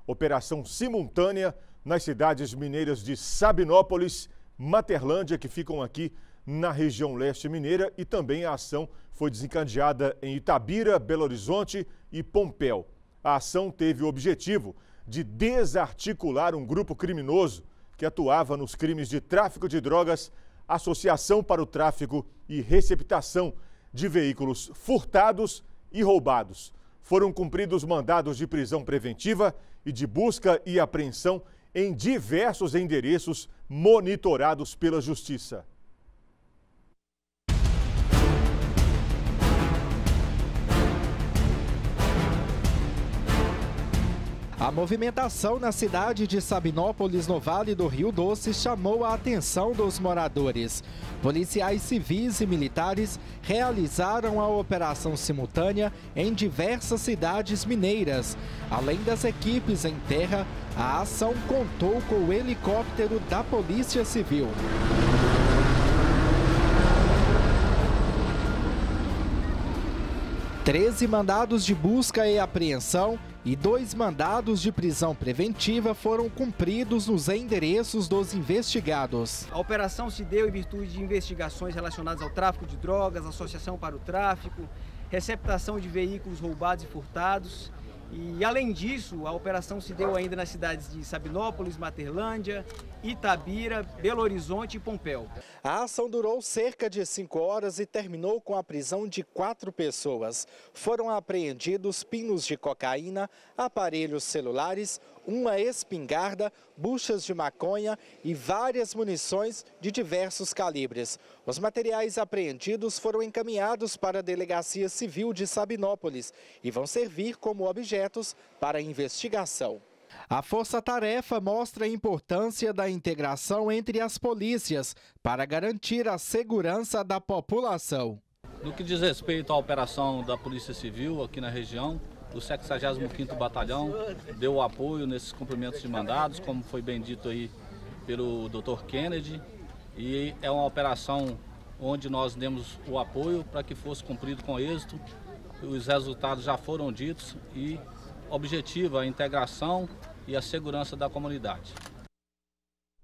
Operação simultânea nas cidades mineiras de Sabinópolis, Materlândia, que ficam aqui na região leste mineira, e também a ação foi desencadeada em Itabira, Belo Horizonte e Pompéu. A ação teve o objetivo de desarticular um grupo criminoso que atuava nos crimes de tráfico de drogas, associação para o tráfico e receptação de veículos furtados e roubados. Foram cumpridos mandados de prisão preventiva e de busca e apreensão em diversos endereços monitorados pela Justiça. A movimentação na cidade de Sabinópolis, no Vale do Rio Doce, chamou a atenção dos moradores. Policiais civis e militares realizaram a operação simultânea em diversas cidades mineiras. Além das equipes em terra, a ação contou com o helicóptero da Polícia Civil. Treze mandados de busca e apreensão e 2 mandados de prisão preventiva foram cumpridos nos endereços dos investigados. A operação se deu em virtude de investigações relacionadas ao tráfico de drogas, associação para o tráfico, receptação de veículos roubados e furtados. E, além disso, a operação se deu ainda nas cidades de Sabinópolis, Materlândia, Itabira, Belo Horizonte e Pompéu. A ação durou cerca de 5 horas e terminou com a prisão de 4 pessoas. Foram apreendidos pinos de cocaína, aparelhos celulares, uma espingarda, buchas de maconha e várias munições de diversos calibres. Os materiais apreendidos foram encaminhados para a Delegacia Civil de Sabinópolis e vão servir como objetos para investigação. A força-tarefa mostra a importância da integração entre as polícias para garantir a segurança da população. No que diz respeito à operação da Polícia Civil aqui na região, o 65º Batalhão deu apoio nesses cumprimentos de mandados, como foi bem dito aí pelo Dr. Kennedy, e é uma operação onde nós demos o apoio para que fosse cumprido com êxito. Os resultados já foram ditos e objetiva a integração e a segurança da comunidade.